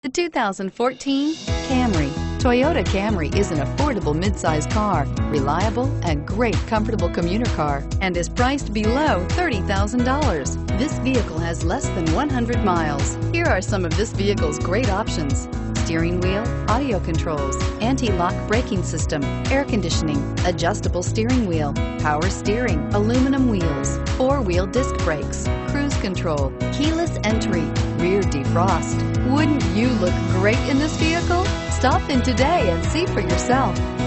The 2014 Camry. Toyota Camry is an affordable midsize car, reliable and great comfortable commuter car, and is priced below $30,000. This vehicle has less than 100 miles. Here are some of this vehicle's great options: steering wheel audio controls, anti-lock braking system, air conditioning, adjustable steering wheel, power steering, aluminum wheels, four-wheel disc brakes, cruise control, keyless entry, rear defrost. Wouldn't you look great in this vehicle? Stop in today and see for yourself.